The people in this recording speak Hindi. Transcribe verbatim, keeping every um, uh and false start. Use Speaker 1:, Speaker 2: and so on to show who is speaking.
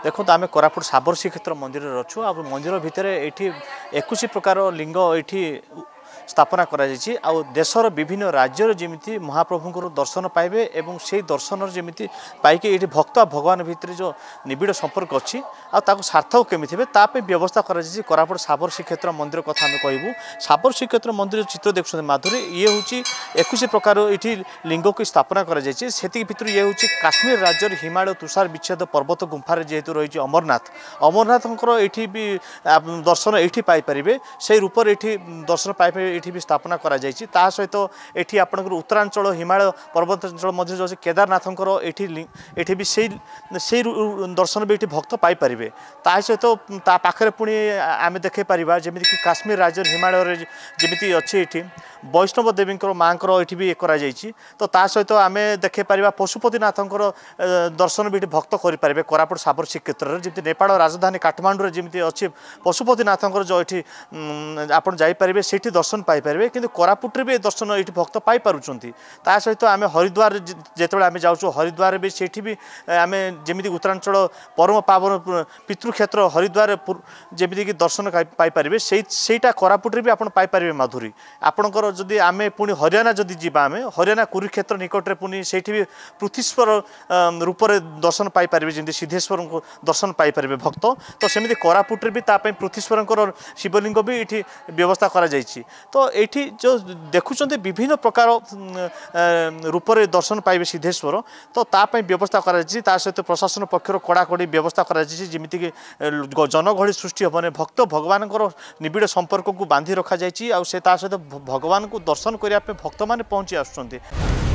Speaker 1: देखो आम कोरापुट साबर श्रीक्षेत्र मंदिर अच्छु आ मंदिर भितर ये एकुश प्रकार लिंग ये स्थापना करा जायछि आ देशर विभिन्न राज्यर जमिति महाप्रभुंकर दर्शन पाइबे एवं से दर्शन जमिति पाइके ये भक्त भगवान भितर जो निबिड़ संपर्क अच्छी आ सार्थक केमी थे ताप व्यवस्था करा जायछि कोरापुट साबर श्रीक्षेत्र मंदिर कथा आम कहूँ साबर श्रीक्षेत्र मंदिर चित्र देखुं माधुरी ये हूँ एकुश प्रकार ये लिंग की स्थापना करा जायछि सेति भितर ये हूँ काश्मीर राज्यर हिमालय तुषार विच्छेद पर्वत गुंफार जेहेतु रही अमरनाथ अमरनाथंकर ये भी दर्शन ये पाइपर से रूप ये दर्शन पाइप ये भी स्थापना करा जायछि ता सहित एठी आपनकर उत्तरांचल हिमालय पर्वतांचल मध्य जो केदारनाथंकर एठी एठी भी से से दर्शन भी एठी भक्त पाई परिबे ता सहित ता पाखरे पुणी आमे देखे परिबा जेमिति कि काश्मीर राज्य हिमालय रे जेमिति अछि एठी वैष्णव देवींकर मांकर एठी भी करा जायछि तो ता सहित आमे देखे परिबा पशुपतिनाथंकर दर्शन भी एठी भक्त करि परिबे कोरापुट साबर श्रीक्षेत्र रे जेमिति नेपाल राजधानी काठमांडू रे जेमिति अछि पशुपतिनाथंकर जो एठी आपण जाई परिबे सेठी दर्शन पाइपर कि कोरापुट भी दर्शन ये भक्त पाइपुं ता सहित आम हरिद्वार जिते आम जाऊँ हरिद्वार भी से भी आम जमी उत्तरांचल परम पावन पितृक्षेत्र हरिद्वार जमीक दर्शन पाइपर सेटा कोरापुट भी आप पाइपर माधुरी आपणकर जदि आम पुणी हरियाणा जदि जीवा आम हरियाणा कुरुक्षेत्र निकटरे पुणी से भी पृथ्वीश्वर रूप से दर्शन पाइपर जमी सिद्धेश्वर को दर्शन पाइपर भक्त तो सेमती कोरापुट भी पृथ्वीश्वर शिवलिंग भी ये व्यवस्था करा जायछि तो ये जो देखुं विभिन्न प्रकार रूप से दर्शन पाइबे सिद्धेश्वर तो ताप व्यवस्था करा सहित प्रशासन पक्षर कड़ाकड़ी व्यवस्था करा जमीक जनगहली सृष्टि हेबने भक्त भगवान निबिड़ संपर्क को बांधि रखा जायछि आ से सहित भगवान को दर्शन करने भक्त मैंने पहुँची आसुच्चंती।